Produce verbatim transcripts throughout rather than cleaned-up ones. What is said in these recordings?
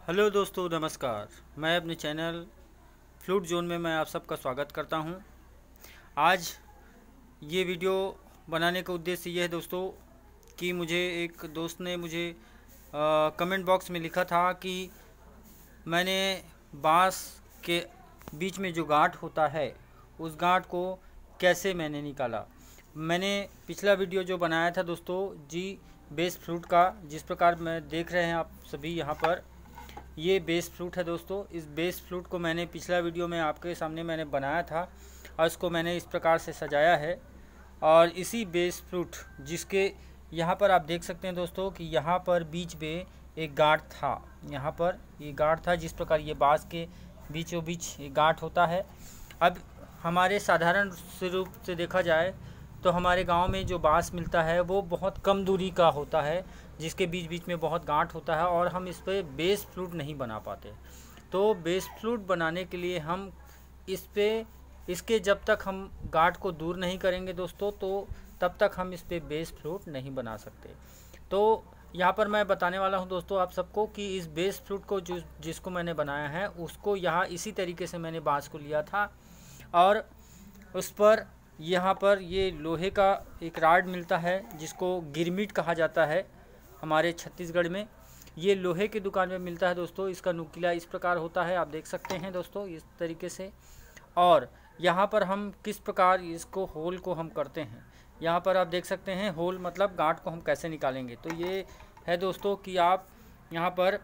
Hello दोस्तों, नमस्कार। मैं अपने चैनल फ्लूट जोन में मैं आप सबका स्वागत करता हूं। आज ये वीडियो बनाने का उद्देश्य ये है दोस्तों कि मुझे एक दोस्त ने मुझे आ, कमेंट बॉक्स में लिखा था कि मैंने बांस के बीच में जो गांठ होता है उस गांठ को कैसे मैंने निकाला। मैंने पिछला वीडियो जो बनाया था दोस्तों जी बेस फ्रूट का, जिस प्रकार मैं देख रहे हैं आप सभी यहाँ पर, ये बेस फ्रूट है दोस्तों। इस बेस फ्रूट को मैंने पिछला वीडियो में आपके सामने मैंने बनाया था और इसको मैंने इस प्रकार से सजाया है। और इसी बेस फ्रूट जिसके यहाँ पर आप देख सकते हैं दोस्तों कि यहाँ पर बीच में एक गांठ था, यहाँ पर ये गांठ था। जिस प्रकार ये बाँस के बीचों बीच एक गांठ होता है। अब हमारे साधारण रूप से देखा जाए तो हमारे गांव में जो बाँस मिलता है वो बहुत कम दूरी का होता है, जिसके बीच बीच में बहुत गांठ होता है और हम इस पे बेस फ्लूट नहीं बना पाते। तो बेस फ्लूट बनाने के लिए हम इस पे इसके जब तक हम गांठ को दूर नहीं करेंगे दोस्तों, तो तब तक हम इस पे बेस फ्लूट नहीं बना सकते। तो यहाँ पर मैं बताने वाला हूँ दोस्तों आप सबको कि इस बेस फ्लूट को जो जिसको मैंने बनाया है उसको यहाँ इसी तरीके से मैंने बाँस को लिया था और उस पर यहाँ पर ये लोहे का एक राड मिलता है जिसको गिरमिट कहा जाता है हमारे छत्तीसगढ़ में। ये लोहे की दुकान में मिलता है दोस्तों। इसका नुकीला इस प्रकार होता है, आप देख सकते हैं दोस्तों इस तरीके से। और यहाँ पर हम किस प्रकार इसको होल को हम करते हैं, यहाँ पर आप देख सकते हैं होल मतलब गांठ को हम कैसे निकालेंगे। तो ये है दोस्तों कि आप यहाँ पर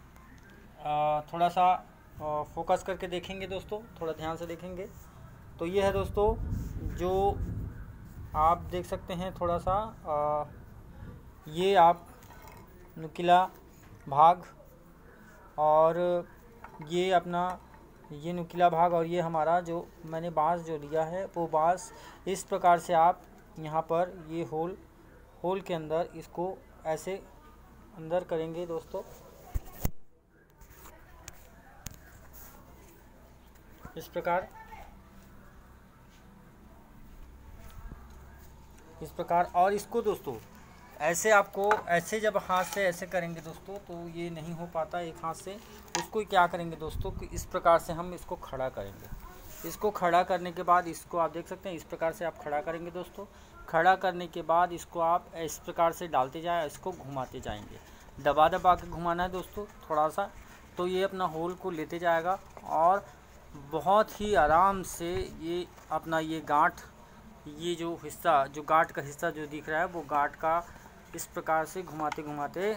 आ, थोड़ा सा आ, फोकस करके देखेंगे दोस्तों, थोड़ा ध्यान से देखेंगे। तो ये है दोस्तों जो आप देख सकते हैं थोड़ा सा आ, ये आप नुकीला भाग और ये अपना ये नुकीला भाग और ये हमारा जो मैंने बाँस जो लिया है वो बाँस इस प्रकार से आप यहाँ पर ये होल होल के अंदर इसको ऐसे अंदर करेंगे दोस्तों, इस प्रकार इस प्रकार और इसको दोस्तों ऐसे आपको ऐसे जब हाथ से ऐसे करेंगे दोस्तों तो ये नहीं हो पाता एक हाथ से। उसको क्या करेंगे दोस्तों कि इस प्रकार से हम इसको खड़ा करेंगे। इसको खड़ा करने के बाद इसको आप देख सकते हैं इस प्रकार से आप खड़ा करेंगे दोस्तों। खड़ा करने के बाद इसको आप इस प्रकार से डालते जाए, इसको घुमाते जाएंगे, दबा दबा के घुमाना है दोस्तों थोड़ा सा। तो ये अपना होल को लेते जाएगा और बहुत ही आराम से ये अपना ये गांठ, ये जो हिस्सा जो गांठ का हिस्सा जो दिख रहा है वो गांठ का इस प्रकार से घुमाते घुमाते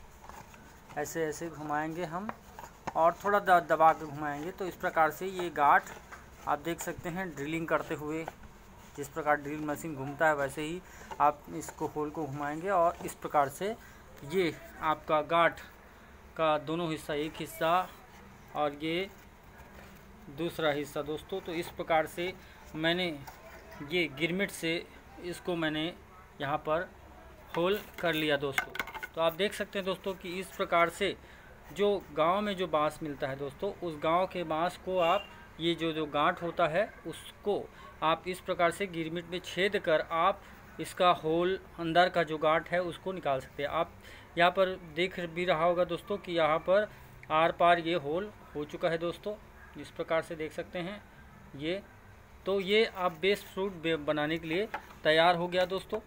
ऐसे ऐसे घुमाएंगे हम और थोड़ा दबा के घुमाएंगे। तो इस प्रकार से ये गांठ आप देख सकते हैं ड्रिलिंग करते हुए, जिस प्रकार ड्रिल मशीन घूमता है वैसे ही आप इसको होल को घुमाएंगे और इस प्रकार से ये आपका गांठ का दोनों हिस्सा, एक हिस्सा और ये दूसरा हिस्सा दोस्तों। तो इस प्रकार से मैंने ये गिरमिट से इसको मैंने यहाँ पर होल कर लिया दोस्तों। तो आप देख सकते हैं दोस्तों कि इस प्रकार से जो गांव में जो बाँस मिलता है दोस्तों, उस गांव के बाँस को आप ये जो जो गांठ होता है उसको आप इस प्रकार से गिरमिट में छेद कर आप इसका होल अंदर का जो गांठ है उसको निकाल सकते हैं। आप यहाँ पर देख भी रहा होगा दोस्तों कि यहाँ पर आर पार ये होल हो चुका है दोस्तों, इस प्रकार से देख सकते हैं ये। तो ये आप बेस फ्रूट बनाने के लिए तैयार हो गया दोस्तों।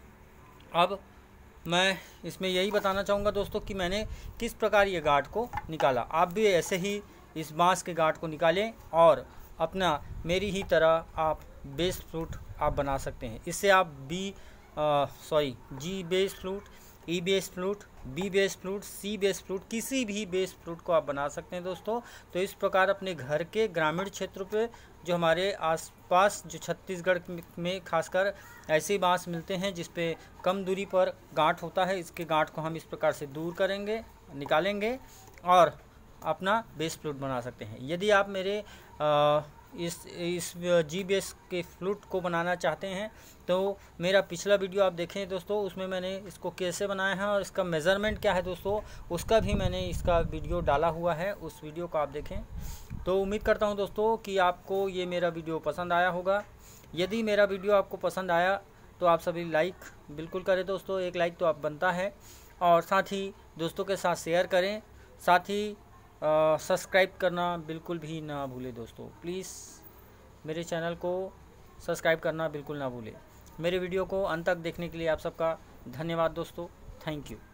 अब मैं इसमें यही बताना चाहूँगा दोस्तों कि मैंने किस प्रकार ये गांठ को निकाला। आप भी ऐसे ही इस बाँस के गांठ को निकालें और अपना मेरी ही तरह आप बेस फ्रूट आप बना सकते हैं। इससे आप B sorry G base fruit, E base fruit, B base fruit, C base fruit, किसी भी बेस फ्रूट को आप बना सकते हैं दोस्तों। तो इस प्रकार अपने घर के ग्रामीण क्षेत्र पे जो हमारे आसपास जो छत्तीसगढ़ में खासकर ऐसे बाँस मिलते हैं जिस पे कम दूरी पर गांठ होता है, इसके गांठ को हम इस प्रकार से दूर करेंगे, निकालेंगे और अपना बेस फ्लूट बना सकते हैं। यदि आप मेरे आ, इस इस जी बेस के फ्लूट को बनाना चाहते हैं तो मेरा पिछला वीडियो आप देखें दोस्तों, उसमें मैंने इसको कैसे बनाया है और इसका मेज़रमेंट क्या है दोस्तों, उसका भी मैंने इसका वीडियो डाला हुआ है, उस वीडियो को आप देखें। तो उम्मीद करता हूं दोस्तों कि आपको ये मेरा वीडियो पसंद आया होगा। यदि मेरा वीडियो आपको पसंद आया तो आप सभी लाइक बिल्कुल करें दोस्तों, एक लाइक तो आप बनता है। और साथ ही दोस्तों के साथ शेयर करें, साथ ही सब्सक्राइब करना बिल्कुल भी ना भूले दोस्तों। प्लीज़ मेरे चैनल को सब्सक्राइब करना बिल्कुल ना भूले। मेरे वीडियो को अंत तक देखने के लिए आप सबका धन्यवाद दोस्तों। Thank you.